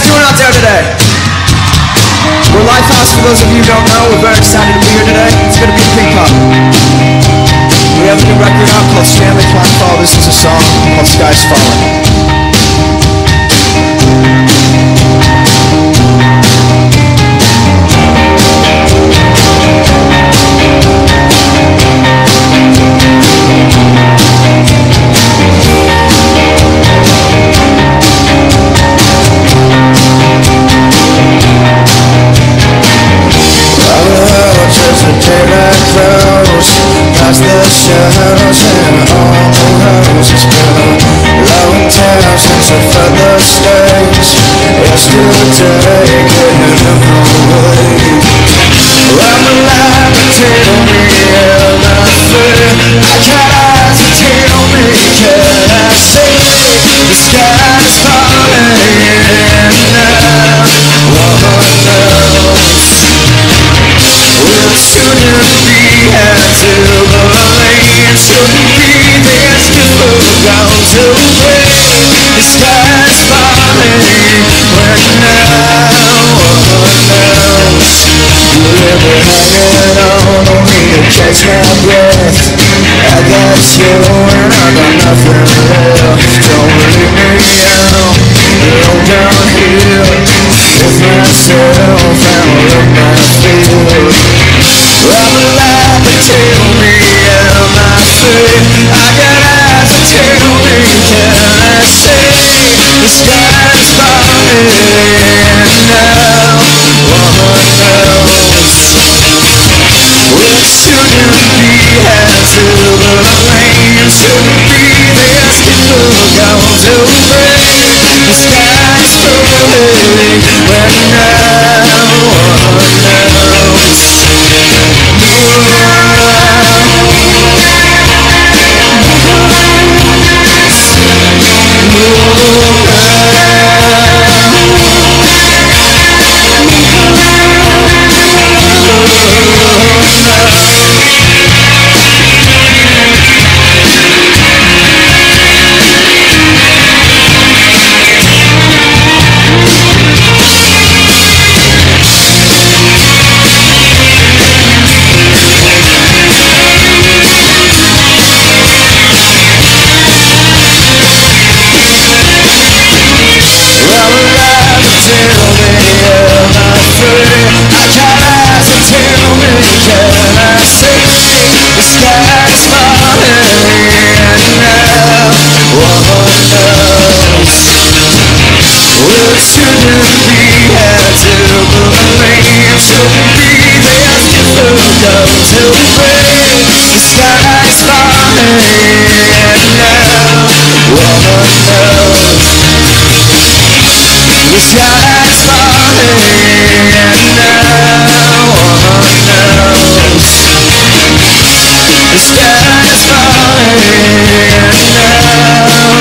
doing out there today? We're Lifehouse, for those of you who don't know. We're very excited to be here today. It's going to be Pinkpop. We have a new record out called Stanley Planfall. This is a song called Sky's Falling. Past the shadows and all the roads. It's been a long time since I've felt the stage. Yesterday couldn't have away. I'm alive and tell me am I free? I got eyes and tell me can I see? The sky's falling now. Woman knows we'll soon be at to believe. Shouldn't be this good gone to break. The sky's falling when now one knows. You'll be hanging on me to catch my breath. I got you and I got nothing left. Don't leave me out, low down here with myself and look my field. I'm alive and tell me am I free? I got eyes and tell me can I see? The sky's falling now. Woman knows it shouldn't be as to blame. Shouldn't be this good gone to break. The sky's falling when now one knows. The sky's falling now, one knows. The sky's falling now.